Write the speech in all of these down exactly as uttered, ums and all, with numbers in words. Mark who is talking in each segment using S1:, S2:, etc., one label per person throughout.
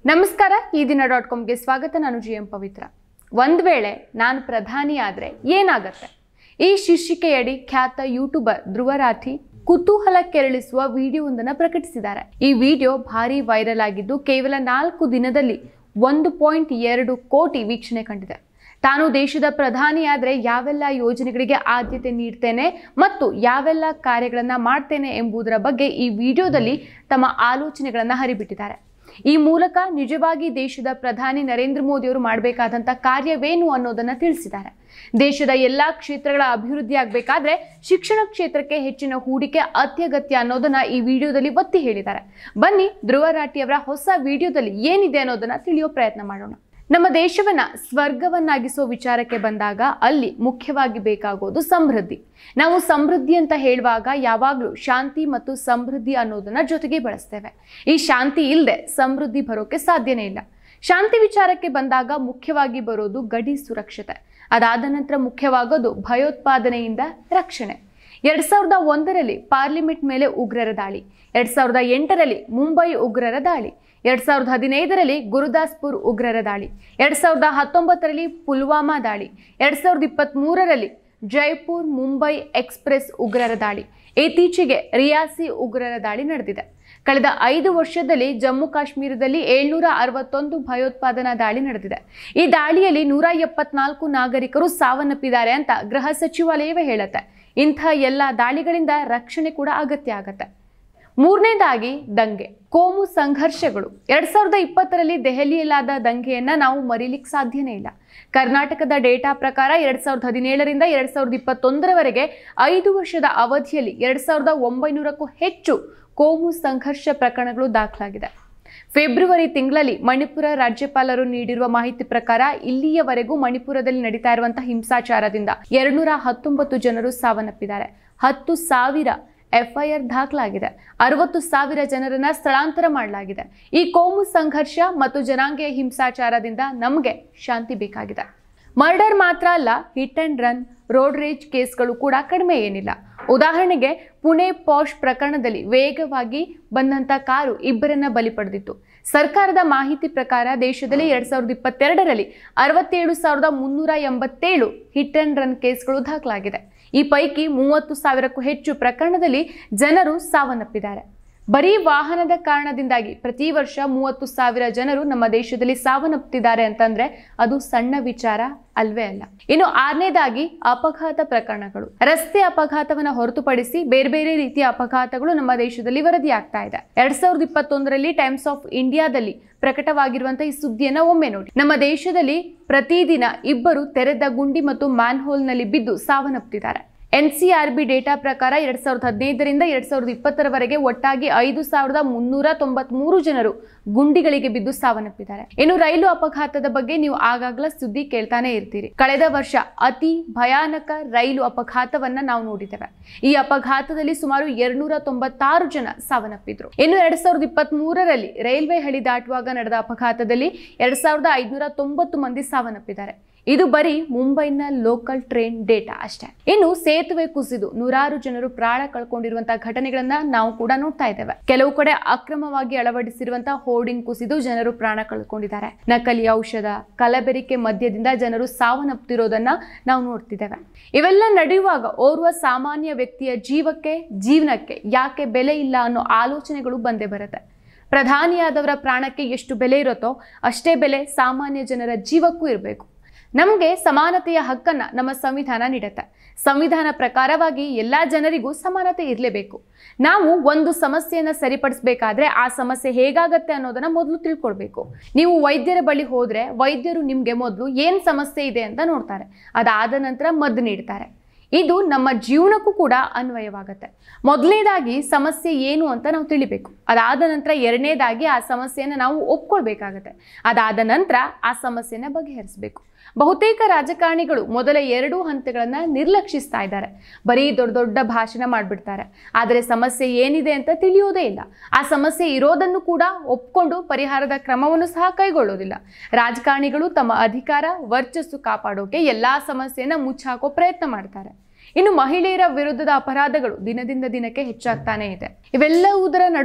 S1: ನಮಸ್ಕಾರ ಈ ದಿನ ಡಾಟ್ ಕಾಮ್ಗೆ ಸ್ವಾಗತ. ನಾನು ಜಿ ಎಂ ಪವಿತ್ರ. ಒಂದು ವೇಳೆ ನಾನು ಪ್ರಧಾನಿ ಆದರೆ ಏನಾಗುತ್ತೆ? ಈ ಶೀರ್ಷಿಕೆಯಡಿ ಖ್ಯಾತ ಯೂಟ್ಯೂಬರ್ ಧ್ರುವ ರಾಠಿ ಕುತೂಹಲ ಕೆರಳಿಸುವ ವಿಡಿಯೋವೊಂದನ್ನು ಪ್ರಕಟಿಸಿದ್ದಾರೆ. ಈ ವಿಡಿಯೋ ಭಾರಿ ವೈರಲ್ ಆಗಿದ್ದು ಕೇವಲ ನಾಲ್ಕು ದಿನದಲ್ಲಿ ಒಂದು ಪಾಯಿಂಟ್ ಎರಡು ಕೋಟಿ ವೀಕ್ಷಣೆ ಕಂಡಿದೆ. ತಾನು ದೇಶದ ಪ್ರಧಾನಿಯಾದರೆ ಯಾವೆಲ್ಲ ಯೋಜನೆಗಳಿಗೆ ಆದ್ಯತೆ ನೀಡ್ತೇನೆ ಮತ್ತು ಯಾವೆಲ್ಲ ಕಾರ್ಯಗಳನ್ನು ಮಾಡ್ತೇನೆ ಎಂಬುದರ ಬಗ್ಗೆ ಈ ವಿಡಿಯೋದಲ್ಲಿ ತಮ್ಮ ಆಲೋಚನೆಗಳನ್ನು ಹರಿಬಿಟ್ಟಿದ್ದಾರೆ. ಈ ಮೂಲಕ ನಿಜವಾಗಿ ದೇಶದ ಪ್ರಧಾನಿ ನರೇಂದ್ರ ಮೋದಿ ಅವರು ಮಾಡಬೇಕಾದಂಥ ಕಾರ್ಯವೇನು ಅನ್ನೋದನ್ನ ತಿಳಿಸಿದ್ದಾರೆ. ದೇಶದ ಎಲ್ಲಾ ಕ್ಷೇತ್ರಗಳ ಅಭಿವೃದ್ಧಿ ಆಗಬೇಕಾದ್ರೆ ಶಿಕ್ಷಣ ಕ್ಷೇತ್ರಕ್ಕೆ ಹೆಚ್ಚಿನ ಹೂಡಿಕೆ ಅತ್ಯಗತ್ಯ ಅನ್ನೋದನ್ನ ಈ ವಿಡಿಯೋದಲ್ಲಿ ಒತ್ತಿ ಹೇಳಿದ್ದಾರೆ. ಬನ್ನಿ ಧ್ರುವ ರಾಠಿ ಅವರ ಹೊಸ ವಿಡಿಯೋದಲ್ಲಿ ಏನಿದೆ ಅನ್ನೋದನ್ನ ತಿಳಿಯೋ ಪ್ರಯತ್ನ ಮಾಡೋಣ. ನಮ್ಮ ದೇಶವನ್ನ ಸ್ವರ್ಗವನ್ನಾಗಿಸೋ ವಿಚಾರಕ್ಕೆ ಬಂದಾಗ ಅಲ್ಲಿ ಮುಖ್ಯವಾಗಿ ಬೇಕಾಗೋದು ಸಮೃದ್ಧಿ. ನಾವು ಸಮೃದ್ಧಿ ಅಂತ ಹೇಳುವಾಗ ಯಾವಾಗಲೂ ಶಾಂತಿ ಮತ್ತು ಸಮೃದ್ಧಿ ಅನ್ನೋದನ್ನ ಜೊತೆಗೆ ಬಳಸ್ತೇವೆ. ಈ ಶಾಂತಿ ಇಲ್ಲದೆ ಸಮೃದ್ಧಿ ಬರೋಕೆ ಸಾಧ್ಯನೇ ಇಲ್ಲ. ಶಾಂತಿ ವಿಚಾರಕ್ಕೆ ಬಂದಾಗ ಮುಖ್ಯವಾಗಿ ಬರೋದು ಗಡಿ ಸುರಕ್ಷತೆ. ಅದಾದ ನಂತರ ಮುಖ್ಯವಾಗೋದು ಭಯೋತ್ಪಾದನೆಯಿಂದ ರಕ್ಷಣೆ. ಎರಡ್ ಸಾವಿರದ ಒಂದರಲ್ಲಿ ಪಾರ್ಲಿಮೆಂಟ್ ಮೇಲೆ ಉಗ್ರರ ದಾಳಿ, ಎರಡ್ ಸಾವಿರದ ಎಂಟರಲ್ಲಿ ಮುಂಬೈ ಉಗ್ರರ ದಾಳಿ, ಎರಡ್ ಸಾವಿರದ ಹದಿನೈದರಲ್ಲಿ ಗುರುದಾಸ್ಪುರ್ ಉಗ್ರರ ದಾಳಿ, ಎರಡ್ ಸಾವಿರದ ಹತ್ತೊಂಬತ್ತರಲ್ಲಿ ಪುಲ್ವಾಮಾ ದಾಳಿ, ಎರಡ್ ಸಾವಿರದ ಇಪ್ಪತ್ತ್ ಮೂರರಲ್ಲಿ ಜೈಪುರ್ ಮುಂಬೈ ಎಕ್ಸ್ಪ್ರೆಸ್ ಉಗ್ರರ ದಾಳಿ, ಇತ್ತೀಚೆಗೆ ರಿಯಾಸಿ ಉಗ್ರರ ದಾಳಿ ನಡೆದಿದೆ. ಕಳೆದ ಐದು ವರ್ಷದಲ್ಲಿ ಜಮ್ಮು ಕಾಶ್ಮೀರದಲ್ಲಿ ಏಳ್ನೂರ ಅರವತ್ತೊಂದು ಭಯೋತ್ಪಾದನಾ ದಾಳಿ ನಡೆದಿದೆ. ಈ ದಾಳಿಯಲ್ಲಿ ನೂರ ಎಪ್ಪತ್ನಾಲ್ಕು ನಾಗರಿಕರು ಸಾವನ್ನಪ್ಪಿದ್ದಾರೆ ಅಂತ ಗೃಹ ಸಚಿವಾಲಯವೇ ಹೇಳುತ್ತೆ. ಇಂಥ ಎಲ್ಲ ದಾಳಿಗಳಿಂದ ರಕ್ಷಣೆ ಕೂಡ ಅಗತ್ಯ ಆಗತ್ತೆ. ಮೂರನೇದಾಗಿ ದಂಗೆ, ಕೋಮು ಸಂಘರ್ಷಗಳು. ಎರಡ್ ಸಾವಿರದ ಇಪ್ಪತ್ತರಲ್ಲಿ ದೆಹಲಿಯಲ್ಲಾದ ದಂಗೆಯನ್ನ ನಾವು ಮರೀಲಿಕ್ಕೆ ಸಾಧ್ಯನೇ ಇಲ್ಲ. ಕರ್ನಾಟಕದ ಡೇಟಾ ಪ್ರಕಾರ ಎರಡ್ ಸಾವಿರದ ಹದಿನೇಳರಿಂದ ಎರಡ್ ಸಾವಿರದ ಇಪ್ಪತ್ತೊಂದರವರೆಗೆ ಐದು ವರ್ಷದ ಅವಧಿಯಲ್ಲಿ ಎರಡ್ ಸಾವಿರದ ಒಂಬೈನೂರಕ್ಕೂ ಹೆಚ್ಚು ಕೋಮು ಸಂಘರ್ಷ ಪ್ರಕರಣಗಳು ದಾಖಲಾಗಿದೆ. ಫೆಬ್ರವರಿ ತಿಂಗಳಲ್ಲಿ ಮಣಿಪುರ ರಾಜ್ಯಪಾಲರು ನೀಡಿರುವ ಮಾಹಿತಿ ಪ್ರಕಾರ ಇಲ್ಲಿಯವರೆಗೂ ಮಣಿಪುರದಲ್ಲಿ ನಡೀತಾ ಇರುವಂತಹ ಹಿಂಸಾಚಾರದಿಂದ ಎರಡ್ನೂರ ಹತ್ತೊಂಬತ್ತು ಜನರು ಸಾವನ್ನಪ್ಪಿದ್ದಾರೆ. ಹತ್ತು ಸಾವಿರ ಎಫ್ಐಆರ್ ದಾಖಲಾಗಿದೆ. ಅರವತ್ತು ಸಾವಿರ ಜನರನ್ನ ಸ್ಥಳಾಂತರ ಮಾಡಲಾಗಿದೆ. ಈ ಕೋಮು ಸಂಘರ್ಷ ಮತ್ತು ಜನಾಂಗೀಯ ಹಿಂಸಾಚಾರದಿಂದ ನಮಗೆ ಶಾಂತಿ ಬೇಕಾಗಿದೆ. ಮರ್ಡರ್ ಮಾತ್ರ ಅಲ್ಲ, hit and run, road rage ಕೇಸ್ಗಳು ಕೂಡ ಕಡಿಮೆ ಏನಿಲ್ಲ. ಉದಾಹರಣೆಗೆ ಪುಣೆ ಪಾಶ್ ಪ್ರಕರಣದಲ್ಲಿ ವೇಗವಾಗಿ ಬಂದಂತ ಕಾರು ಇಬ್ಬರನ್ನ ಬಲಿ ಪಡೆದಿತ್ತು. ಸರ್ಕಾರದ ಮಾಹಿತಿ ಪ್ರಕಾರ ದೇಶದಲ್ಲಿ ಎರಡ್ ಸಾವಿರದ ಇಪ್ಪತ್ತೆರಡರಲ್ಲಿ ಅರವತ್ತೇಳು ಸಾವಿರದ ಮುನ್ನೂರ ಎಂಬತ್ತೇಳು ಹಿಟ್ ಅಂಡ್ ರನ್ ಕೇಸ್ಗಳು ದಾಖಲಾಗಿದೆ. ಈ ಪೈಕಿ ಮೂವತ್ತು ಸಾವಿರಕ್ಕೂ ಹೆಚ್ಚು ಪ್ರಕರಣದಲ್ಲಿ ಜನರು ಸಾವನ್ನಪ್ಪಿದ್ದಾರೆ. ಬರೀ ವಾಹನದ ಕಾರಣದಿಂದಾಗಿ ಪ್ರತಿ ವರ್ಷ ಮೂವತ್ತು ಸಾವಿರ ಜನರು ನಮ್ಮ ದೇಶದಲ್ಲಿ ಸಾವನ್ನಪ್ಪುತ್ತಿದ್ದಾರೆ ಅಂತಂದ್ರೆ ಅದು ಸಣ್ಣ ವಿಚಾರ ಅಲ್ವೇ ಅಲ್ಲ. ಇನ್ನು ಆರನೇದಾಗಿ ಅಪಘಾತ ಪ್ರಕರಣಗಳು. ರಸ್ತೆ ಅಪಘಾತವನ್ನ ಹೊರತುಪಡಿಸಿ ಬೇರೆ ಬೇರೆ ರೀತಿಯ ಅಪಘಾತಗಳು ನಮ್ಮ ದೇಶದಲ್ಲಿ ವರದಿ ಆಗ್ತಾ ಇದೆ. ಎರಡ್ ಸಾವಿರದ ಇಪ್ಪತ್ತೊಂದರಲ್ಲಿ ಟೈಮ್ಸ್ ಆಫ್ ಇಂಡಿಯಾದಲ್ಲಿ ಪ್ರಕಟವಾಗಿರುವಂತಹ ಈ ಸುದ್ದಿಯನ್ನ ಒಮ್ಮೆ ನೋಡಿ. ನಮ್ಮ ದೇಶದಲ್ಲಿ ಪ್ರತಿದಿನ ಇಬ್ಬರು ತೆರೆದ ಗುಂಡಿ ಮತ್ತು ಮ್ಯಾನ್ ಹೋಲ್ ನಲ್ಲಿ ಬಿದ್ದು ಸಾವನ್ನಪ್ಪುತ್ತಿದ್ದಾರೆ. N C R B data ಪ್ರಕಾರ ಎರಡ್ ಸಾವಿರದ ಹದಿನೈದರಿಂದ ಎರಡ್ ಸಾವಿರದ ಇಪ್ಪತ್ತರವರೆಗೆ ಒಟ್ಟಾಗಿ ಐದು ಸಾವಿರದ ಮುನ್ನೂರ ತೊಂಬತ್ ಮೂರು ಜನರು ಗುಂಡಿಗಳಿಗೆ ಬಿದ್ದು ಸಾವನ್ನಪ್ಪಿದ್ದಾರೆ. ಇನ್ನು ರೈಲು ಅಪಘಾತದ ಬಗ್ಗೆ ನೀವು ಆಗಾಗ್ಲೇ ಸುದ್ದಿ ಕೇಳ್ತಾನೆ ಇರ್ತೀರಿ. ಕಳೆದ ವರ್ಷ ಅತಿ ಭಯಾನಕ ರೈಲು ಅಪಘಾತವನ್ನ ನಾವು ನೋಡಿದ್ದೇವೆ. ಈ ಅಪಘಾತದಲ್ಲಿ ಸುಮಾರು ಎರಡ್ನೂರ ತೊಂಬತ್ತಾರು ಜನ ಸಾವನ್ನಪ್ಪಿದ್ರು. ಇನ್ನು ಎರಡ್ ಸಾವಿರದ ಇಪ್ಪತ್ತ್ ಮೂರರಲ್ಲಿ ರೈಲ್ವೆ ಹಳಿ ದಾಟುವಾಗ ನಡೆದ ಅಪಘಾತದಲ್ಲಿ ಎರಡ್ ಸಾವಿರದ ಐದುನೂರ ತೊಂಬತ್ತು ಮಂದಿ ಸಾವನ್ನಪ್ಪಿದ್ದಾರೆ. ಇದು ಬರೀ ಮುಂಬೈನ ಲೋಕಲ್ ಟ್ರೈನ್ ಡೇಟಾ ಅಷ್ಟೇ. ಇನ್ನು ಸೇತುವೆ ಕುಸಿದು ನೂರಾರು ಜನರು ಪ್ರಾಣ ಕಳ್ಕೊಂಡಿರುವಂತಹ ಘಟನೆಗಳನ್ನ ನಾವು ಕೂಡ ನೋಡ್ತಾ ಇದ್ದೇವೆ. ಕೆಲವು ಕಡೆ ಅಕ್ರಮವಾಗಿ ಅಳವಡಿಸಿರುವಂತಹ ಹೋರ್ಡಿಂಗ್ ಕುಸಿದು ಜನರು ಪ್ರಾಣ ಕಳ್ಕೊಂಡಿದ್ದಾರೆ. ನಕಲಿ ಔಷಧ, ಕಲಬೆರಿಕೆ ಮದ್ಯದಿಂದ ಜನರು ಸಾವನ್ನಪ್ಪುತ್ತಿರೋದನ್ನ ನಾವು ನೋಡ್ತಿದ್ದೇವೆ. ಇವೆಲ್ಲ ನಡೆಯುವಾಗ ಓರ್ವ ಸಾಮಾನ್ಯ ವ್ಯಕ್ತಿಯ ಜೀವಕ್ಕೆ ಜೀವನಕ್ಕೆ ಯಾಕೆ ಬೆಲೆ ಇಲ್ಲ ಅನ್ನೋ ಆಲೋಚನೆಗಳು ಬಂದೇ ಬರುತ್ತೆ. ಪ್ರಧಾನಿಯಾದವರ ಪ್ರಾಣಕ್ಕೆ ಎಷ್ಟು ಬೆಲೆ ಇರುತ್ತೋ ಅಷ್ಟೇ ಬೆಲೆ ಸಾಮಾನ್ಯ ಜನರ ಜೀವಕ್ಕೂ ಇರಬೇಕು. ನಮಗೆ ಸಮಾನತೆಯ ಹಕ್ಕನ್ನ ನಮ್ಮ ಸಂವಿಧಾನ ನೀಡುತ್ತೆ. ಸಂವಿಧಾನ ಪ್ರಕಾರವಾಗಿ ಎಲ್ಲಾ ಜನರಿಗೂ ಸಮಾನತೆ ಇರಲೇಬೇಕು. ನಾವು ಒಂದು ಸಮಸ್ಯೆಯನ್ನ ಸರಿಪಡಿಸಬೇಕಾದ್ರೆ ಆ ಸಮಸ್ಯೆ ಹೇಗಾಗತ್ತೆ ಅನ್ನೋದನ್ನ ಮೊದಲು ತಿಳ್ಕೊಳ್ಬೇಕು. ನೀವು ವೈದ್ಯರ ಬಳಿ ಹೋದ್ರೆ ವೈದ್ಯರು ನಿಮ್ಗೆ ಮೊದಲು ಏನ್ ಸಮಸ್ಯೆ ಇದೆ ಅಂತ ನೋಡ್ತಾರೆ. ಅದಾದ ನಂತರ ಮದ್ದು ನೀಡ್ತಾರೆ. ಇದು ನಮ್ಮ ಜೀವನಕ್ಕೂ ಕೂಡ ಅನ್ವಯವಾಗುತ್ತೆ. ಮೊದಲನೇದಾಗಿ ಸಮಸ್ಯೆ ಏನು ಅಂತ ನಾವು ತಿಳಿಬೇಕು. ಅದಾದ ನಂತರ ಎರಡನೇದಾಗಿ ಆ ಸಮಸ್ಯೆಯನ್ನು ನಾವು ಒಪ್ಕೊಳ್ಬೇಕಾಗತ್ತೆ. ಅದಾದ ನಂತರ ಆ ಸಮಸ್ಯೆನ ಬಗೆಹರಿಸಬೇಕು. ಬಹುತೇಕ ರಾಜಕಾರಣಿಗಳು ಮೊದಲ ಎರಡು ಹಂತಗಳನ್ನ ನಿರ್ಲಕ್ಷಿಸ್ತಾ ಇದ್ದಾರೆ. ಬರೀ ದೊಡ್ಡ ದೊಡ್ಡ ಭಾಷಣ ಮಾಡ್ಬಿಡ್ತಾರೆ. ಆದರೆ ಸಮಸ್ಯೆ ಏನಿದೆ ಅಂತ ತಿಳಿಯೋದೇ ಇಲ್ಲ. ಆ ಸಮಸ್ಯೆ ಇರೋದನ್ನು ಕೂಡ ಒಪ್ಕೊಂಡು ಪರಿಹಾರದ ಕ್ರಮವನ್ನು ಸಹ ಕೈಗೊಳ್ಳೋದಿಲ್ಲ. ರಾಜಕಾರಣಿಗಳು ತಮ್ಮ ಅಧಿಕಾರ ವರ್ಚಸ್ಸು ಕಾಪಾಡೋಕೆ ಎಲ್ಲಾ ಸಮಸ್ಯೆಯನ್ನ ಮುಚ್ಚಾಕೋ ಪ್ರಯತ್ನ ಮಾಡ್ತಾರೆ. ಇನ್ನು ಮಹಿಳೆಯರ ವಿರುದ್ಧದ ಅಪರಾಧಗಳು ದಿನದಿಂದ ದಿನಕ್ಕೆ ಹೆಚ್ಚಾಗ್ತಾನೆ ಇದೆ. ಇವೆಲ್ಲವುದರ ನಡುವೆ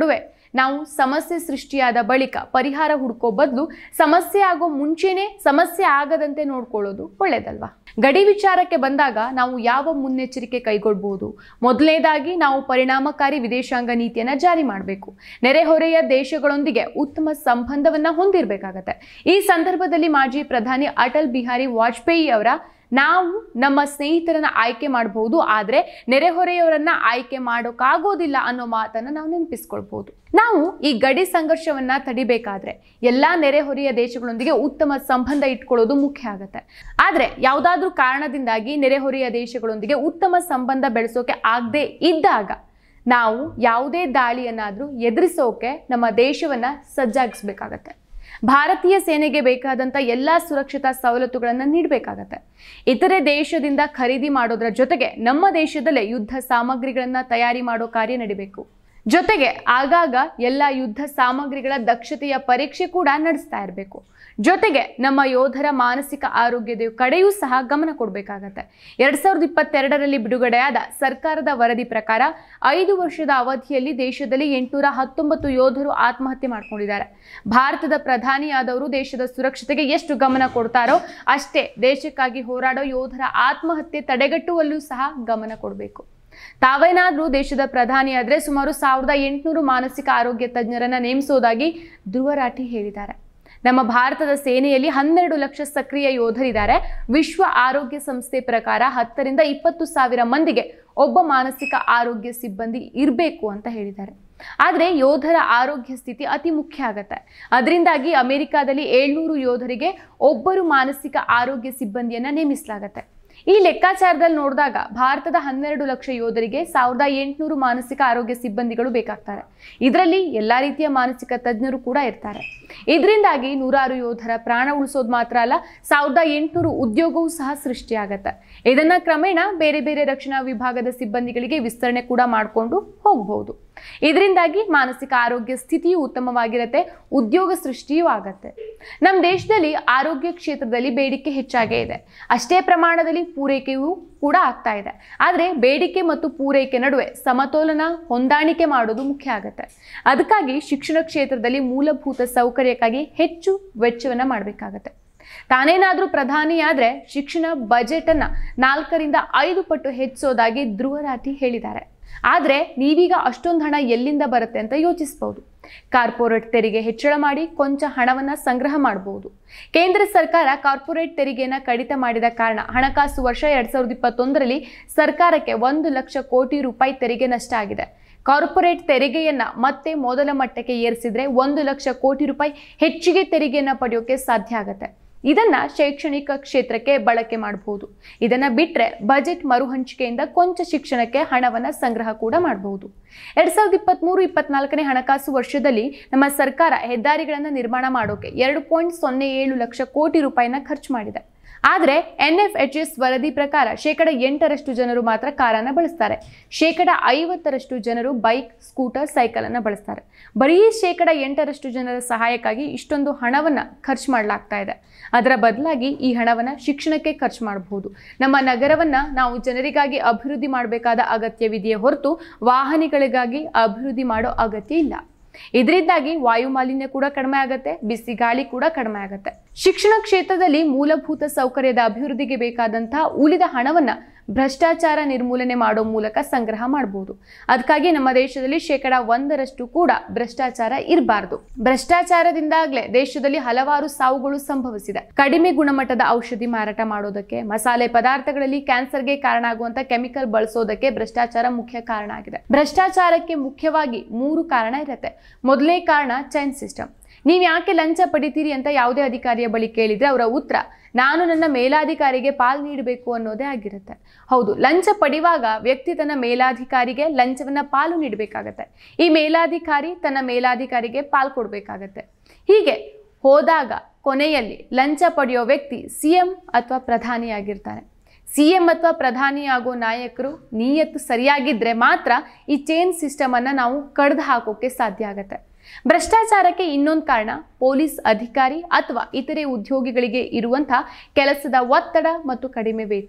S1: ನಾವು ಸಮಸ್ಯೆ ಸೃಷ್ಟಿಯಾದ ಬಳಿಕ ಪರಿಹಾರ ಹುಡುಕೋ ಬದಲು ಸಮಸ್ಯೆ ಆಗೋ ಮುಂಚೆನೆ ಸಮಸ್ಯೆ ಆಗದಂತೆ ನೋಡ್ಕೊಳ್ಳೋದು ಒಳ್ಳೇದಲ್ವಾ? ಗಡಿ ವಿಚಾರಕ್ಕೆ ಬಂದಾಗ ನಾವು ಯಾವ ಮುನ್ನೆಚ್ಚರಿಕೆ ಕೈಗೊಳ್ಳಬಹುದು? ಮೊದಲನೇದಾಗಿ ನಾವು ಪರಿಣಾಮಕಾರಿ ವಿದೇಶಾಂಗ ನೀತಿಯನ್ನ ಜಾರಿ ಮಾಡಬೇಕು. ನೆರೆಹೊರೆಯ ದೇಶಗಳೊಂದಿಗೆ ಉತ್ತಮ ಸಂಬಂಧವನ್ನ ಹೊಂದಿರಬೇಕಾಗತ್ತೆ. ಈ ಸಂದರ್ಭದಲ್ಲಿ ಮಾಜಿ ಪ್ರಧಾನಿ ಅಟಲ್ ಬಿಹಾರಿ ವಾಜಪೇಯಿ ಅವರ ನಾವು ನಮ್ಮ ಸ್ನೇಹಿತರನ್ನ ಆಯ್ಕೆ ಮಾಡಬಹುದು, ಆದರೆ ನೆರೆಹೊರೆಯವರನ್ನ ಆಯ್ಕೆ ಮಾಡೋಕ್ಕಾಗೋದಿಲ್ಲ ಅನ್ನೋ ಮಾತನ್ನ ನಾವು ನೆನಪಿಸ್ಕೊಳ್ಬಹುದು. ನಾವು ಈ ಗಡಿ ಸಂಘರ್ಷವನ್ನ ತಡಿಬೇಕಾದ್ರೆ ಎಲ್ಲಾ ನೆರೆಹೊರೆಯ ದೇಶಗಳೊಂದಿಗೆ ಉತ್ತಮ ಸಂಬಂಧ ಇಟ್ಕೊಳ್ಳೋದು ಮುಖ್ಯ ಆಗತ್ತೆ. ಆದ್ರೆ ಯಾವುದಾದ್ರೂ ಕಾರಣದಿಂದಾಗಿ ನೆರೆಹೊರೆಯ ದೇಶಗಳೊಂದಿಗೆ ಉತ್ತಮ ಸಂಬಂಧ ಬೆಳೆಸೋಕೆ ಆಗದೆ ಇದ್ದಾಗ ನಾವು ಯಾವುದೇ ದಾಳಿಯನ್ನಾದ್ರೂ ಎದುರಿಸೋಕೆ ನಮ್ಮ ದೇಶವನ್ನ ಸಜ್ಜಾಗಿಸ್ಬೇಕಾಗತ್ತೆ. ಭಾರತೀಯ ಸೇನೆಗೆ ಬೇಕಾದಂಥ ಎಲ್ಲ ಸುರಕ್ಷತಾ ಸವಲತ್ತುಗಳನ್ನು ನೀಡಬೇಕಾಗತ್ತೆ. ಇತರೆ ದೇಶದಿಂದ ಖರೀದಿ ಮಾಡೋದ್ರ ಜೊತೆಗೆ ನಮ್ಮ ದೇಶದಲ್ಲೇ ಯುದ್ಧ ಸಾಮಗ್ರಿಗಳನ್ನು ತಯಾರಿ ಮಾಡೋ ಕಾರ್ಯ ನಡಿಬೇಕು. ಜೊತೆಗೆ ಆಗಾಗ ಎಲ್ಲ ಯುದ್ಧ ಸಾಮಗ್ರಿಗಳ ದಕ್ಷತೆಯ ಪರೀಕ್ಷೆ ಕೂಡ ನಡೆಸ್ತಾ ಇರಬೇಕು. ಜೊತೆಗೆ ನಮ್ಮ ಯೋಧರ ಮಾನಸಿಕ ಆರೋಗ್ಯದ ಕಡೆಯೂ ಸಹ ಗಮನ ಕೊಡಬೇಕಾಗತ್ತೆ. ಎರಡ್ ಸಾವಿರದ ಇಪ್ಪತ್ತೆರಡರಲ್ಲಿ ಬಿಡುಗಡೆಯಾದ ಸರ್ಕಾರದ ವರದಿ ಪ್ರಕಾರ ಐದು ವರ್ಷದ ಅವಧಿಯಲ್ಲಿ ದೇಶದಲ್ಲಿ ಎಂಟುನೂರ ಹತ್ತೊಂಬತ್ತು ಯೋಧರು ಆತ್ಮಹತ್ಯೆ ಮಾಡ್ಕೊಂಡಿದ್ದಾರೆ. ಭಾರತದ ಪ್ರಧಾನಿಯಾದವರು ದೇಶದ ಸುರಕ್ಷತೆಗೆ ಎಷ್ಟು ಗಮನ ಕೊಡ್ತಾರೋ ಅಷ್ಟೇ ದೇಶಕ್ಕಾಗಿ ಹೋರಾಡೋ ಯೋಧರ ಆತ್ಮಹತ್ಯೆ ತಡೆಗಟ್ಟುವಲ್ಲೂ ಸಹ ಗಮನ ಕೊಡಬೇಕು. ತಾವೇನಾದ್ರೂ ದೇಶದ ಪ್ರಧಾನಿ ಆದ್ರೆ ಸುಮಾರು ಸಾವಿರದ ಎಂಟುನೂರು ಮಾನಸಿಕ ಆರೋಗ್ಯ ತಜ್ಞರನ್ನ ನೇಮಿಸೋದಾಗಿ ಧ್ರುವ ರಾಠಿ ಹೇಳಿದ್ದಾರೆ. ನಮ್ಮ ಭಾರತದ ಸೇನೆಯಲ್ಲಿ ಹನ್ನೆರಡು ಲಕ್ಷ ಸಕ್ರಿಯ ಯೋಧರಿದ್ದಾರೆ. ವಿಶ್ವ ಆರೋಗ್ಯ ಸಂಸ್ಥೆ ಪ್ರಕಾರ ಹತ್ತರಿಂದ ಇಪ್ಪತ್ತು ಸಾವಿರ ಮಂದಿಗೆ ಒಬ್ಬ ಮಾನಸಿಕ ಆರೋಗ್ಯ ಸಿಬ್ಬಂದಿ ಇರಬೇಕು ಅಂತ ಹೇಳಿದ್ದಾರೆ. ಆದರೆ ಯೋಧರ ಆರೋಗ್ಯ ಸ್ಥಿತಿ ಅತಿ ಮುಖ್ಯ ಆಗತ್ತೆ. ಅದರಿಂದಾಗಿ ಅಮೆರಿಕಾದಲ್ಲಿ ಏಳ್ನೂರು ಯೋಧರಿಗೆ ಒಬ್ಬರು ಮಾನಸಿಕ ಆರೋಗ್ಯ ಸಿಬ್ಬಂದಿಯನ್ನ ನೇಮಿಸಲಾಗತ್ತೆ. ಈ ಲೆಕ್ಕಾಚಾರದಲ್ಲಿ ನೋಡಿದಾಗ ಭಾರತದ ಹನ್ನೆರಡು ಲಕ್ಷ ಯೋಧರಿಗೆ ಸಾವಿರದ ಎಂಟುನೂರು ಮಾನಸಿಕ ಆರೋಗ್ಯ ಸಿಬ್ಬಂದಿಗಳು ಬೇಕಾಗ್ತಾರೆ. ಇದರಲ್ಲಿ ಎಲ್ಲಾ ರೀತಿಯ ಮಾನಸಿಕ ತಜ್ಞರು ಕೂಡ ಇರ್ತಾರೆ. ಇದರಿಂದಾಗಿ ನೂರಾರು ಯೋಧರ ಪ್ರಾಣ ಉಳಿಸೋದು ಮಾತ್ರ ಅಲ್ಲ, ಸಾವಿರದ ಎಂಟುನೂರು ಉದ್ಯೋಗವೂ ಸಹ ಸೃಷ್ಟಿಯಾಗತ್ತೆ. ಇದನ್ನ ಕ್ರಮೇಣ ಬೇರೆ ಬೇರೆ ರಕ್ಷಣಾ ವಿಭಾಗದ ಸಿಬ್ಬಂದಿಗಳಿಗೆ ವಿಸ್ತರಣೆ ಕೂಡ ಮಾಡಿಕೊಂಡು ಹೋಗಬಹುದು. ಇದರಿಂದಾಗಿ ಮಾನಸಿಕ ಆರೋಗ್ಯ ಸ್ಥಿತಿಯು ಉತ್ತಮವಾಗಿರುತ್ತೆ, ಉದ್ಯೋಗ ಸೃಷ್ಟಿಯೂ ಆಗತ್ತೆ. ನಮ್ಮ ದೇಶದಲ್ಲಿ ಆರೋಗ್ಯ ಕ್ಷೇತ್ರದಲ್ಲಿ ಬೇಡಿಕೆ ಹೆಚ್ಚಾಗೇ ಇದೆ, ಅಷ್ಟೇ ಪ್ರಮಾಣದಲ್ಲಿ ಪೂರೈಕೆಯೂ ಕೂಡ ಆಗ್ತಾ ಇದೆ. ಆದರೆ ಬೇಡಿಕೆ ಮತ್ತು ಪೂರೈಕೆ ನಡುವೆ ಸಮತೋಲನ ಹೊಂದಾಣಿಕೆ ಮಾಡೋದು ಮುಖ್ಯ ಆಗುತ್ತೆ. ಅದಕ್ಕಾಗಿ ಶಿಕ್ಷಣ ಕ್ಷೇತ್ರದಲ್ಲಿ ಮೂಲಭೂತ ಸೌಕರ್ಯಕ್ಕಾಗಿ ಹೆಚ್ಚು ವೆಚ್ಚವನ್ನ ಮಾಡಬೇಕಾಗತ್ತೆ. ತಾನೇನಾದ್ರೂ ಪ್ರಧಾನಿ ಆದ್ರೆ ಶಿಕ್ಷಣ ಬಜೆಟ್ ಅನ್ನ ನಾಲ್ಕರಿಂದ ಐದು ಪಟ್ಟು ಹೆಚ್ಚಿಸೋದಾಗಿ ಧ್ರುವ ರಾಠಿ ಹೇಳಿದ್ದಾರೆ. ಆದ್ರೆ ನೀವೀಗ ಅಷ್ಟೊಂದು ಹಣ ಎಲ್ಲಿಂದ ಬರುತ್ತೆ ಅಂತ ಯೋಚಿಸಬಹುದು. ಕಾರ್ಪೊರೇಟ್ ತೆರಿಗೆ ಹೆಚ್ಚಳ ಮಾಡಿ ಕೊಂಚ ಹಣವನ್ನ ಸಂಗ್ರಹ ಮಾಡಬಹುದು. ಕೇಂದ್ರ ಸರ್ಕಾರ ಕಾರ್ಪೊರೇಟ್ ತೆರಿಗೆಯನ್ನ ಕಡಿತ ಮಾಡಿದ ಕಾರಣ ಹಣಕಾಸು ವರ್ಷ ಎರಡ್ ಸಾವಿರದ ಇಪ್ಪತ್ತೊಂದರಲ್ಲಿ ಸರ್ಕಾರಕ್ಕೆ ಒಂದು ಲಕ್ಷ ಕೋಟಿ ರೂಪಾಯಿ ತೆರಿಗೆ ನಷ್ಟ ಆಗಿದೆ. ಕಾರ್ಪೊರೇಟ್ ತೆರಿಗೆಯನ್ನ ಮತ್ತೆ ಮೊದಲ ಮಟ್ಟಕ್ಕೆ ಏರಿಸಿದ್ರೆ ಒಂದು ಲಕ್ಷ ಕೋಟಿ ರೂಪಾಯಿ ಹೆಚ್ಚಿಗೆ ತೆರಿಗೆಯನ್ನ ಪಡೆಯೋಕೆ ಸಾಧ್ಯ ಆಗುತ್ತೆ. ಇದನ್ನ ಶೈಕ್ಷಣಿಕ ಕ್ಷೇತ್ರಕ್ಕೆ ಬಳಕೆ ಮಾಡಬಹುದು. ಇದನ್ನ ಬಿಟ್ರೆ ಬಜೆಟ್ ಮರುಹಂಚಿಕೆಯಿಂದ ಕೊಂಚ ಶಿಕ್ಷಣಕ್ಕೆ ಹಣವನ್ನ ಸಂಗ್ರಹ ಕೂಡ ಮಾಡಬಹುದು. ಎರಡ್ ಸಾವಿರದ ಇಪ್ಪತ್ತ್ ಮೂರು ಇಪ್ಪತ್ನಾಲ್ಕನೇ ಹಣಕಾಸು ವರ್ಷದಲ್ಲಿ ನಮ್ಮ ಸರ್ಕಾರ ಹೆದ್ದಾರಿಗಳನ್ನ ನಿರ್ಮಾಣ ಮಾಡೋಕೆ ಎರಡು ಪಾಯಿಂಟ್ ಸೊನ್ನೆ ಏಳು ಲಕ್ಷ ಕೋಟಿ ರೂಪಾಯಿನ ಖರ್ಚು ಮಾಡಿದೆ. ಆದರೆ ಎನ್ ಎಫ್ ಎಚ್ ಎಸ್ ವರದಿ ಪ್ರಕಾರ ಶೇಕಡ ಎಂಟರಷ್ಟು ಜನರು ಮಾತ್ರ ಕಾರನ್ನು ಬಳಸ್ತಾರೆ. ಶೇಕಡ ಐವತ್ತರಷ್ಟು ಜನರು ಬೈಕ್, ಸ್ಕೂಟರ್, ಸೈಕಲ್ ಅನ್ನು ಬಳಸ್ತಾರೆ. ಬರೀ ಶೇಕಡ ಎಂಟರಷ್ಟು ಜನರ ಸಹಾಯಕ್ಕಾಗಿ ಇಷ್ಟೊಂದು ಹಣವನ್ನ ಖರ್ಚು ಮಾಡಲಾಗ್ತಾ ಇದೆ. ಅದರ ಬದಲಾಗಿ ಈ ಹಣವನ್ನ ಶಿಕ್ಷಣಕ್ಕೆ ಖರ್ಚು ಮಾಡಬಹುದು. ನಮ್ಮ ನಗರವನ್ನ ನಾವು ಜನರಿಗಾಗಿ ಅಭಿವೃದ್ಧಿ ಮಾಡಬೇಕಾದ ಅಗತ್ಯವಿದೆಯೇ ಹೊರತು ವಾಹನಗಳಿಗಾಗಿ ಅಭಿವೃದ್ಧಿ ಮಾಡೋ ಅಗತ್ಯ ಇಲ್ಲ. ಇದರಿಂದಾಗಿ ವಾಯು ಮಾಲಿನ್ಯ ಕೂಡ ಕಡಿಮೆ ಆಗುತ್ತೆ, ಬಿಸಿ ಗಾಳಿ ಕೂಡ ಕಡಿಮೆ ಆಗುತ್ತೆ. ಶಿಕ್ಷಣ ಕ್ಷೇತ್ರದಲ್ಲಿ ಮೂಲಭೂತ ಸೌಕರ್ಯದ ಅಭಿವೃದ್ಧಿಗೆ ಬೇಕಾದಂತಹ ಉಳಿದ ಹಣವನ್ನ ಭ್ರಷ್ಟಾಚಾರ ನಿರ್ಮೂಲನೆ ಮಾಡೋ ಮೂಲಕ ಸಂಗ್ರಹ ಮಾಡಬಹುದು. ಅದಕ್ಕಾಗಿ ನಮ್ಮ ದೇಶದಲ್ಲಿ ಶೇಕಡ ಒಂದರಷ್ಟು ಕೂಡ ಭ್ರಷ್ಟಾಚಾರ ಇರಬಾರದು. ಭ್ರಷ್ಟಾಚಾರದಿಂದಾಗಲೇ ದೇಶದಲ್ಲಿ ಹಲವಾರು ಸಾವುಗಳು ಸಂಭವಿಸಿದೆ. ಕಡಿಮೆ ಗುಣಮಟ್ಟದ ಔಷಧಿ ಮಾರಾಟ ಮಾಡೋದಕ್ಕೆ, ಮಸಾಲೆ ಪದಾರ್ಥಗಳಲ್ಲಿ ಕ್ಯಾನ್ಸರ್ಗೆ ಕಾರಣ ಆಗುವಂತ ಕೆಮಿಕಲ್ ಬಳಸೋದಕ್ಕೆ ಭ್ರಷ್ಟಾಚಾರ ಮುಖ್ಯ ಕಾರಣ ಆಗಿದೆ. ಭ್ರಷ್ಟಾಚಾರಕ್ಕೆ ಮುಖ್ಯವಾಗಿ ಮೂರು ಕಾರಣ ಇರುತ್ತೆ. ಮೊದಲನೇ ಕಾರಣ ಚೈನ್ ಸಿಸ್ಟಮ್. ನೀವು ಯಾಕೆ ಲಂಚ ಪಡಿತೀರಿ ಅಂತ ಯಾವುದೇ ಅಧಿಕಾರಿಯ ಬಳಿ ಕೇಳಿದ್ರೆ ಅವರ ಉತ್ತರ ನಾನು ನನ್ನ ಮೇಲಾಧಿಕಾರಿಗೆ ಪಾಲ್ ನೀಡಬೇಕು ಅನ್ನೋದೇ ಆಗಿರುತ್ತೆ. ಹೌದು, ಲಂಚ ಪಡೆಯುವಾಗ ವ್ಯಕ್ತಿ ತನ್ನ ಮೇಲಾಧಿಕಾರಿಗೆ ಲಂಚವನ್ನ ಪಾಲು ನೀಡಬೇಕಾಗತ್ತೆ. ಈ ಮೇಲಾಧಿಕಾರಿ ತನ್ನ ಮೇಲಾಧಿಕಾರಿಗೆ ಪಾಲ್ ಕೊಡಬೇಕಾಗತ್ತೆ. ಹೀಗೆ ಹೋದಾಗ ಕೊನೆಯಲ್ಲಿ ಲಂಚ ಪಡೆಯೋ ವ್ಯಕ್ತಿ ಸಿಎಂ ಅಥವಾ ಪ್ರಧಾನಿಯಾಗಿರ್ತಾನೆ. ಸಿಎಂ ಅಥವಾ ಪ್ರಧಾನಿ ಆಗೋ ನಾಯಕರು ನಿಯತ್ತು ಸರಿಯಾಗಿದ್ರೆ ಮಾತ್ರ ಈ ಚೈನ್ ಸಿಸ್ಟಮ್ ಅನ್ನ ನಾವು ಕಡ್ದು ಹಾಕೋಕೆ ಸಾಧ್ಯ ಆಗತ್ತೆ. ಭ್ರಷ್ಟಾಚಾರಕ್ಕೆ ಇನ್ನೊಂದು ಕಾರಣ ಪೊಲೀಸ್ ಅಧಿಕಾರಿ ಅಥವಾ ಇತರೆ ಉದ್ಯೋಗಿಗಳಿಗೆ ಇರುವಂತಹ ಕೆಲಸದ ಒತ್ತಡ ಮತ್ತು ಕಡಿಮೆ ವೇತನ.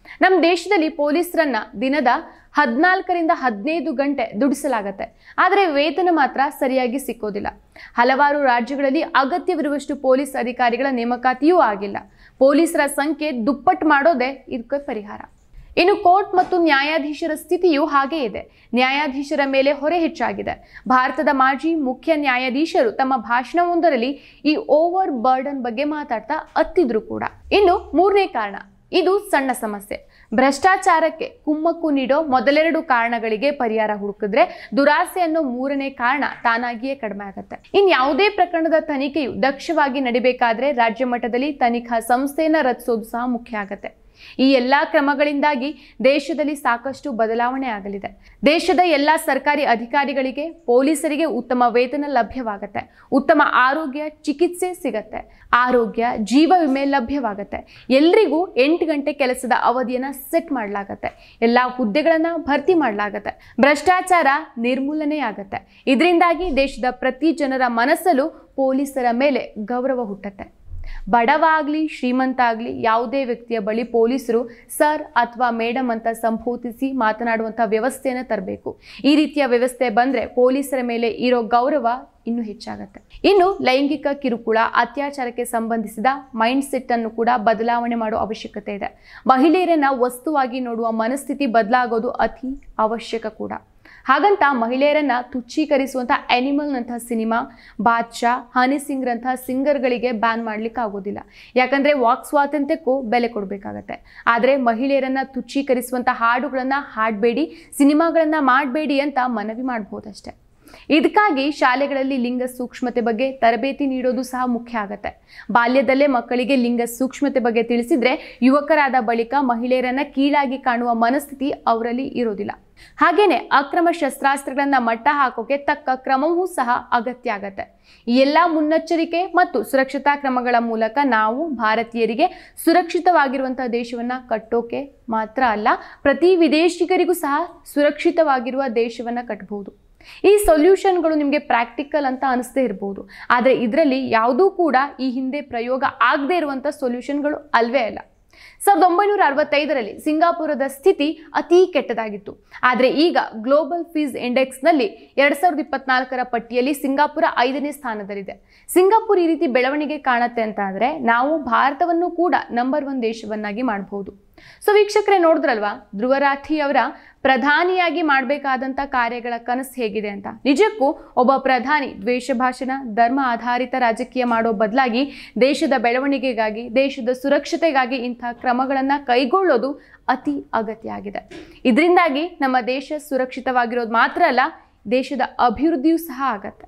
S1: ನಮ್ಮ ದೇಶದಲ್ಲಿ ಪೊಲೀಸರನ್ನ ದಿನದ ಹದಿನಾಲ್ಕರಿಂದ ಹದಿನೈದು ಗಂಟೆ ದುಡಿಸಲಾಗತ್ತೆ, ಆದರೆ ವೇತನ ಮಾತ್ರ ಸರಿಯಾಗಿ ಸಿಕ್ಕೋದಿಲ್ಲ. ಹಲವಾರು ರಾಜ್ಯಗಳಲ್ಲಿ ಅಗತ್ಯವಿರುವಷ್ಟು ಪೊಲೀಸ್ ಅಧಿಕಾರಿಗಳ ನೇಮಕಾತಿಯೂ ಆಗಿಲ್ಲ. ಪೊಲೀಸರ ಸಂಖ್ಯೆ ದುಪ್ಪಟ್ಟು ಮಾಡೋದೇ ಇದಕ್ಕೆ ಪರಿಹಾರ. ಇನ್ನು ಕೋರ್ಟ್ ಮತ್ತು ನ್ಯಾಯಾಧೀಶರ ಸ್ಥಿತಿಯೂ ಹಾಗೇ ಇದೆ. ನ್ಯಾಯಾಧೀಶರ ಮೇಲೆ ಹೊರೆ ಹೆಚ್ಚಾಗಿದೆ. ಭಾರತದ ಮಾಜಿ ಮುಖ್ಯ ನ್ಯಾಯಾಧೀಶರು ತಮ್ಮ ಭಾಷಣವೊಂದರಲ್ಲಿ ಈ ಓವರ್ ಬರ್ಡನ್ ಬಗ್ಗೆ ಮಾತಾಡ್ತಾ ಅತ್ತಿದ್ರು ಕೂಡ. ಇನ್ನು ಮೂರನೇ ಕಾರಣ, ಇದು ಸಣ್ಣ ಸಮಸ್ಯೆ. ಭ್ರಷ್ಟಾಚಾರಕ್ಕೆ ಕುಮ್ಮಕ್ಕು ನೀಡೋ ಮೊದಲೆರಡು ಕಾರಣಗಳಿಗೆ ಪರಿಹಾರ ಹುಡುಕಿದ್ರೆ ದುರಾಸೆ ಅನ್ನೋ ಮೂರನೇ ಕಾರಣ ತಾನಾಗಿಯೇ ಕಡಿಮೆ ಆಗುತ್ತೆ. ಇನ್ ಯಾವುದೇ ಪ್ರಕರಣದ ತನಿಖೆಯು ದಕ್ಷವಾಗಿ ನಡಿಬೇಕಾದ್ರೆ ರಾಜ್ಯ ಮಟ್ಟದಲ್ಲಿ ತನಿಖಾ ಸಂಸ್ಥೆಯನ್ನ ರಚಿಸೋದು ಸಹ ಮುಖ್ಯ ಆಗುತ್ತೆ. ಈ ಎಲ್ಲಾ ಕ್ರಮಗಳಿಂದಾಗಿ ದೇಶದಲ್ಲಿ ಸಾಕಷ್ಟು ಬದಲಾವಣೆ ಆಗಲಿದೆ. ದೇಶದ ಎಲ್ಲಾ ಸರ್ಕಾರಿ ಅಧಿಕಾರಿಗಳಿಗೆ, ಪೊಲೀಸರಿಗೆ ಉತ್ತಮ ವೇತನ ಲಭ್ಯವಾಗುತ್ತೆ, ಉತ್ತಮ ಆರೋಗ್ಯ ಚಿಕಿತ್ಸೆ ಸಿಗತ್ತೆ, ಆರೋಗ್ಯ ಜೀವ ವಿಮೆ ಲಭ್ಯವಾಗುತ್ತೆ, ಎಲ್ರಿಗೂ ಎಂಟು ಗಂಟೆ ಕೆಲಸದ ಅವಧಿಯನ್ನ ಸೆಟ್ ಮಾಡಲಾಗತ್ತೆ, ಎಲ್ಲಾ ಹುದ್ದೆಗಳನ್ನ ಭರ್ತಿ ಮಾಡಲಾಗತ್ತೆ, ಭ್ರಷ್ಟಾಚಾರ ನಿರ್ಮೂಲನೆ ಆಗತ್ತೆ. ಇದರಿಂದಾಗಿ ದೇಶದ ಪ್ರತಿ ಜನರ ಮನಸ್ಸಲ್ಲೂ ಪೊಲೀಸರ ಮೇಲೆ ಗೌರವ ಹುಟ್ಟುತ್ತೆ. ಬಡವ ಆಗ್ಲಿ ಶ್ರೀಮಂತ ಆಗ್ಲಿ ಯಾವುದೇ ವ್ಯಕ್ತಿಯ ಬಳಿ ಪೊಲೀಸರು ಸರ್ ಅಥವಾ ಮೇಡಮ್ ಅಂತ ಸಂಬೋಧಿಸಿ ಮಾತನಾಡುವಂಥ ವ್ಯವಸ್ಥೆಯನ್ನು ತರಬೇಕು. ಈ ರೀತಿಯ ವ್ಯವಸ್ಥೆ ಬಂದ್ರೆ ಪೊಲೀಸರ ಮೇಲೆ ಇರೋ ಗೌರವ ಇನ್ನೂ ಹೆಚ್ಚಾಗತ್ತೆ. ಇನ್ನು ಲೈಂಗಿಕ ಕಿರುಕುಳ, ಅತ್ಯಾಚಾರಕ್ಕೆ ಸಂಬಂಧಿಸಿದ ಮೈಂಡ್ ಸೆಟ್ ಅನ್ನು ಕೂಡ ಬದಲಾವಣೆ ಮಾಡುವ ಅವಶ್ಯಕತೆ ಇದೆ. ಮಹಿಳೆಯರನ್ನ ವಸ್ತುವಾಗಿ ನೋಡುವ ಮನಸ್ಥಿತಿ ಬದಲಾಗೋದು ಅತಿ ಅವಶ್ಯಕ ಕೂಡ. ಹಾಗಂತ ಮಹಿಳೆಯರನ್ನ ತುಚ್ಛೀಕರಿಸುವಂಥ ಆನಿಮಲ್ನಂತಹ ಸಿನಿಮಾ, ಬಾದ್ಶಾ, ಹನಿ ಸಿಂಗ್ರಂತಹ ಸಿಂಗರ್ಗಳಿಗೆ ಬ್ಯಾನ್ ಮಾಡ್ಲಿಕ್ಕೆ ಆಗೋದಿಲ್ಲ. ಯಾಕಂದ್ರೆ ವಾಕ್ ಸ್ವಾತಂತ್ರ್ಯಕ್ಕೂ ಬೆಲೆ ಕೊಡಬೇಕಾಗತ್ತೆ. ಆದರೆ ಮಹಿಳೆಯರನ್ನ ತುಚ್ಛೀಕರಿಸುವಂಥ ಹಾಡುಗಳನ್ನ ಹಾಡಬೇಡಿ, ಸಿನಿಮಾಗಳನ್ನ ಮಾಡಬೇಡಿ ಅಂತ ಮನವಿ ಮಾಡಬಹುದಷ್ಟೇ. ಇದಕ್ಕಾಗಿ ಶಾಲೆಗಳಲ್ಲಿ ಲಿಂಗ ಸೂಕ್ಷ್ಮತೆ ಬಗ್ಗೆ ತರಬೇತಿ ನೀಡೋದು ಸಹ ಮುಖ್ಯ ಆಗತ್ತೆ. ಬಾಲ್ಯದಲ್ಲೇ ಮಕ್ಕಳಿಗೆ ಲಿಂಗ ಸೂಕ್ಷ್ಮತೆ ಬಗ್ಗೆ ತಿಳಿಸಿದ್ರೆ ಯುವಕರಾದ ಬಳಿಕ ಮಹಿಳೆಯರನ್ನ ಕೀಳಾಗಿ ಕಾಣುವ ಮನಸ್ಥಿತಿ ಅವರಲ್ಲಿ ಇರೋದಿಲ್ಲ. ಹಾಗೇನೆ ಅಕ್ರಮ ಶಸ್ತ್ರಾಸ್ತ್ರಗಳನ್ನ ಮಟ್ಟ ಹಾಕೋಕೆ ತಕ್ಕ ಕ್ರಮವೂ ಸಹ ಅಗತ್ಯ ಆಗತ್ತೆ. ಈ ಎಲ್ಲಾ ಮುನ್ನೆಚ್ಚರಿಕೆ ಮತ್ತು ಸುರಕ್ಷತಾ ಕ್ರಮಗಳ ಮೂಲಕ ನಾವು ಭಾರತೀಯರಿಗೆ ಸುರಕ್ಷಿತವಾಗಿರುವಂತಹ ದೇಶವನ್ನ ಕಟ್ಟೋಕೆ ಮಾತ್ರ ಅಲ್ಲ, ಪ್ರತಿ ವಿದೇಶಿಗರಿಗೂ ಸಹ ಸುರಕ್ಷಿತವಾಗಿರುವ ದೇಶವನ್ನ ಕಟ್ಟಬಹುದು. ಈ ಸೊಲ್ಯೂಷನ್ಗಳು ನಿಮಗೆ ಪ್ರಾಕ್ಟಿಕಲ್ ಅಂತ ಅನಿಸ್ತೇ ಇರಬಹುದು, ಆದರೆ ಇದರಲ್ಲಿ ಯಾವುದೂ ಕೂಡ ಈ ಹಿಂದೆ ಪ್ರಯೋಗ ಆಗದೆ ಇರುವಂಥ ಸೊಲ್ಯೂಷನ್ಗಳು ಅಲ್ವೇ ಅಲ್ಲ. ಸಾವಿರದ ಒಂಬೈನೂರ ಅರವತ್ತೈದರಲ್ಲಿ ಸಿಂಗಾಪುರದ ಸ್ಥಿತಿ ಅತಿ ಕೆಟ್ಟದಾಗಿತ್ತು. ಆದರೆ ಈಗ ಗ್ಲೋಬಲ್ ಫೀಸ್ ಇಂಡೆಕ್ಸ್ನಲ್ಲಿ ಎರಡ್ ಸಾವಿರದ ಇಪ್ಪತ್ನಾಲ್ಕರ ಪಟ್ಟಿಯಲ್ಲಿ ಸಿಂಗಾಪುರ ಐದನೇ ಸ್ಥಾನದಲ್ಲಿದೆ. ಸಿಂಗಾಪುರ್ ಈ ರೀತಿ ಬೆಳವಣಿಗೆ ಕಾಣುತ್ತೆ ಅಂತ ಅಂದರೆ ನಾವು ಭಾರತವನ್ನು ಕೂಡ ನಂಬರ್ ಒನ್ ದೇಶವನ್ನಾಗಿ ಮಾಡಬಹುದು. ಸೊ ವೀಕ್ಷಕರೇ, ನೋಡಿದ್ರಲ್ವಾ ಧ್ರುವರಾಠಿ ಅವರ ಪ್ರಧಾನಿಯಾಗಿ ಮಾಡಬೇಕಾದಂಥ ಕಾರ್ಯಗಳ ಕನಸು ಹೇಗಿದೆ ಅಂತ. ನಿಜಕ್ಕೂ ಒಬ್ಬ ಪ್ರಧಾನಿ ದ್ವೇಷ ಭಾಷಣ, ಧರ್ಮ ಆಧಾರಿತ ರಾಜಕೀಯ ಮಾಡೋ ಬದಲಾಗಿ ದೇಶದ ಬೆಳವಣಿಗೆಗಾಗಿ, ದೇಶದ ಸುರಕ್ಷತೆಗಾಗಿ ಇಂಥ ಕ್ರಮಗಳನ್ನು ಕೈಗೊಳ್ಳೋದು ಅತಿ ಅಗತ್ಯ ಆಗಿದೆ. ಇದರಿಂದಾಗಿ ನಮ್ಮ ದೇಶ ಸುರಕ್ಷಿತವಾಗಿರೋದು ಮಾತ್ರ ಅಲ್ಲ, ದೇಶದ ಅಭಿವೃದ್ಧಿಯೂ ಸಹ ಆಗತ್ತೆ.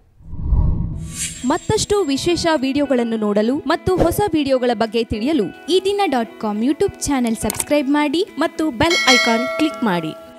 S2: ಮತ್ತಷ್ಟು ವಿಶೇಷ ವಿಡಿಯೋಗಳನ್ನು ನೋಡಲು ಮತ್ತು ಹೊಸ ವಿಡಿಯೋಗಳ ಬಗ್ಗೆ ತಿಳಿಯಲು Ee Dina dot com YouTube channel subscribe ಮಾಡಿ ಮತ್ತು ಬೆಲ್ ಐಕಾನ್ ಕ್ಲಿಕ್ ಮಾಡಿ.